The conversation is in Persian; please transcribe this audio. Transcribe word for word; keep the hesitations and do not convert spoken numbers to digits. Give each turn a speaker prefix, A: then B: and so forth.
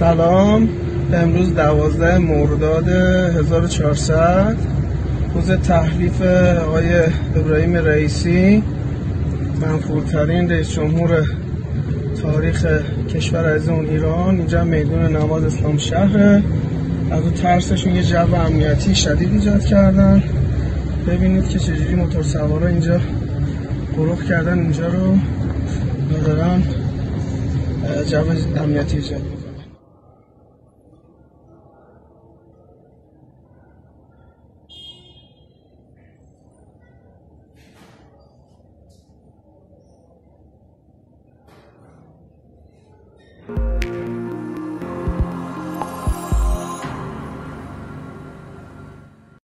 A: سلام، امروز دوازده مرداد هزار و چهارصد، روز تحلیف آقای ابراهیم رئیسی، منفورترین رئیس جمهور تاریخ کشور عزیزمون ایران. اینجا میدون نماز اسلام شهر. از اون ترسشون یه جو امنیتی شدید ایجاد کردن. ببینید که چجوری موتور سوارا اینجا گروه کردن اینجا رو دارن جو امنیتی ایجاد.